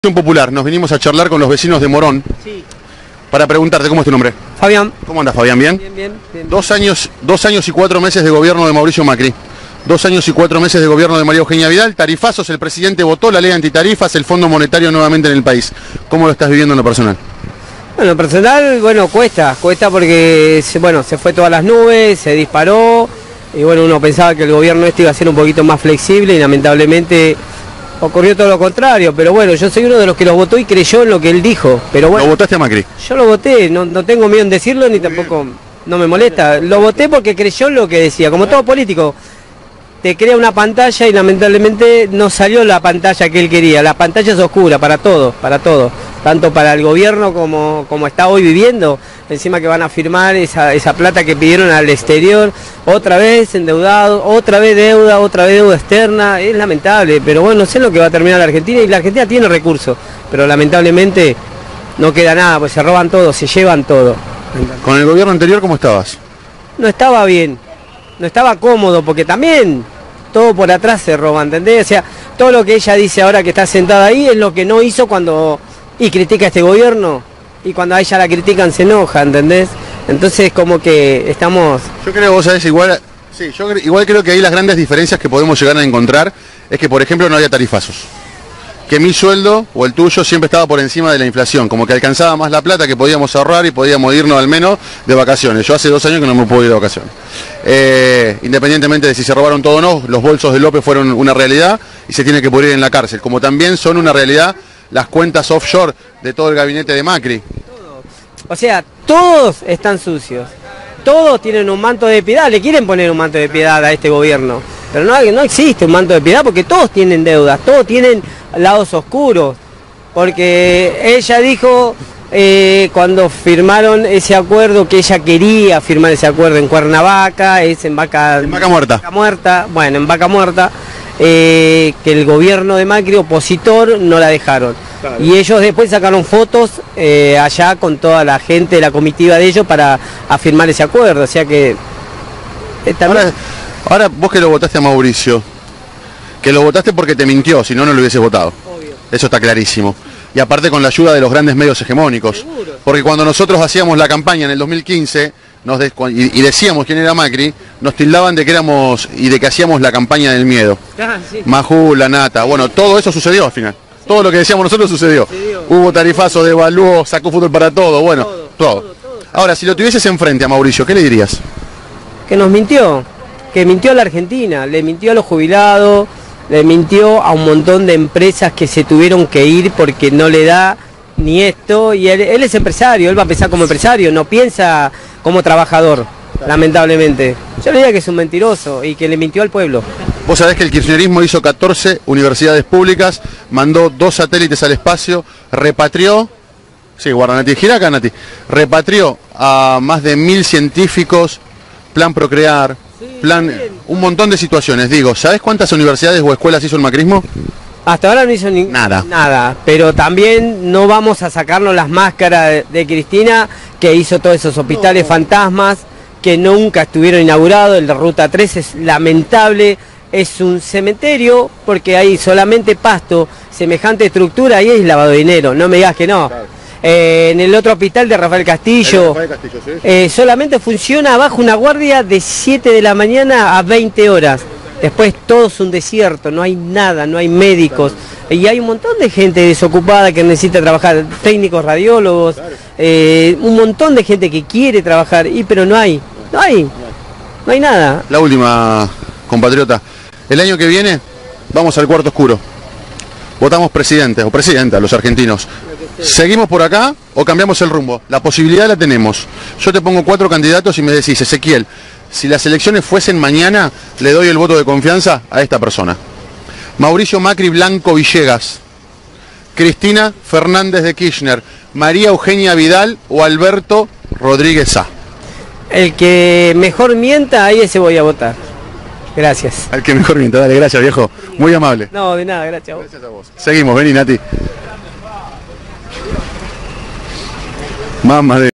Popular, nos vinimos a charlar con los vecinos de Morón. Sí. Para preguntarte, ¿cómo es tu nombre? Fabián. ¿Cómo andas, Fabián? ¿Bien? Bien. 2 años y 4 meses de gobierno de Mauricio Macri. 2 años y 4 meses de gobierno de María Eugenia Vidal. Tarifazos, el presidente votó la ley antitarifas, el Fondo Monetario nuevamente en el país. ¿Cómo lo estás viviendo en lo personal? Bueno, en lo personal, cuesta porque se fue todas las nubes, se disparó, y bueno, uno pensaba que el gobierno iba a ser un poquito más flexible y lamentablemente ocurrió todo lo contrario, pero bueno, yo soy uno de los que lo votó y creyó en lo que él dijo, pero bueno. ¿Lo votaste a Macri? Yo lo voté, no tengo miedo en decirlo ni tampoco no me molesta. Lo voté porque creyó en lo que decía, como todo político. Te crea una pantalla y lamentablemente no salió la pantalla que él quería. La pantalla es oscura para todo, tanto para el gobierno como está hoy viviendo. Encima que van a firmar esa plata que pidieron al exterior, otra vez endeudado, otra vez deuda externa. Es lamentable, pero bueno, no sé lo que va a terminar la Argentina, y la Argentina tiene recursos, pero lamentablemente no queda nada, pues se roban todo, se llevan todo. ¿Con el gobierno anterior cómo estabas? No estaba bien, no estaba cómodo, porque también todo por atrás se roba, ¿entendés? O sea, todo lo que ella dice ahora que está sentada ahí es lo que no hizo y critica a este gobierno, y cuando a ella la critican se enoja, ¿entendés? Entonces como que estamos... Yo creo, vos sabés, igual creo que ahí las grandes diferencias que podemos llegar a encontrar es que, por ejemplo, no había tarifazos. Que mi sueldo o el tuyo siempre estaba por encima de la inflación, como que alcanzaba más la plata que podíamos ahorrar y podíamos irnos al menos de vacaciones. Yo hace 2 años que no me puedo ir de vacaciones. Independientemente de si se robaron todo o no, los bolsos de López fueron una realidad y se tiene que pudrir en la cárcel, como también son una realidad las cuentas offshore de todo el gabinete de Macri. O sea, todos están sucios, todos tienen un manto de piedad, le quieren poner un manto de piedad a este gobierno, pero no existe un manto de piedad porque todos tienen deudas, todos tienen lados oscuros, porque ella dijo cuando firmaron ese acuerdo que ella quería firmar ese acuerdo en Cuernavaca, en Vaca Muerta, bueno, en Vaca Muerta, que el gobierno de Macri opositor no la dejaron. Claro. Y ellos después sacaron fotos allá con toda la gente de la comitiva de ellos para firmar ese acuerdo, o sea que... Ahora vos que lo votaste a Mauricio, que lo votaste porque te mintió, si no, no lo hubieses votado. Obvio. Eso está clarísimo. Y aparte con la ayuda de los grandes medios hegemónicos. Seguro. Porque cuando nosotros hacíamos la campaña en el 2015 y decíamos quién era Macri, nos tildaban de que éramos y de que hacíamos la campaña del miedo. Sí. Majú, la nata, bueno, todo eso sucedió al final. Sí. Todo lo que decíamos nosotros sucedió. Hubo tarifazo, devaluó, sacó fútbol para todo, bueno, todo. Ahora, si lo tuvieses enfrente a Mauricio, ¿qué le dirías? Que nos mintió, que mintió a la Argentina, le mintió a los jubilados, le mintió a un montón de empresas que se tuvieron que ir porque no le da ni esto, y él es empresario, él va a pensar como empresario, no piensa como trabajador, lamentablemente. Yo le diría que es un mentiroso y que le mintió al pueblo. Vos sabés que el kirchnerismo hizo 14 universidades públicas, mandó 2 satélites al espacio, repatrió, sí, Guardanati, gira acá, Nati, repatrió a más de 1000 científicos, plan Procrear, un montón de situaciones. Digo, ¿sabés cuántas universidades o escuelas hizo el macrismo? Hasta ahora no hizo nada, pero también no vamos a sacarnos las máscaras de Cristina, que hizo todos esos hospitales fantasmas que nunca estuvieron inaugurados. El de Ruta 3 es lamentable, es un cementerio porque hay solamente pasto, semejante estructura, ahí es lavado de dinero, no me digas que no. Claro. En el otro hospital de Rafael Castillo, ¿sí? Solamente funciona bajo una guardia de 7 de la mañana a 20 horas. Después todo es un desierto, no hay nada, no hay médicos. Y hay un montón de gente desocupada que necesita trabajar, técnicos radiólogos, un montón de gente que quiere trabajar, pero no hay nada. La última, compatriota. El año que viene vamos al cuarto oscuro. Votamos presidentes o presidenta, los argentinos. ¿Seguimos por acá o cambiamos el rumbo? La posibilidad la tenemos. Yo te pongo 4 candidatos y me decís, Ezequiel, si las elecciones fuesen mañana, le doy el voto de confianza a esta persona. Mauricio Macri Blanco Villegas, Cristina Fernández de Kirchner, María Eugenia Vidal o Alberto Rodríguez Sá. El que mejor mienta, ahí ese voy a votar. Gracias. Al que mejor mienta, dale, gracias viejo. Muy amable. No, de nada, gracias a vos. Gracias a vos. Seguimos, vení Nati. Mamá de...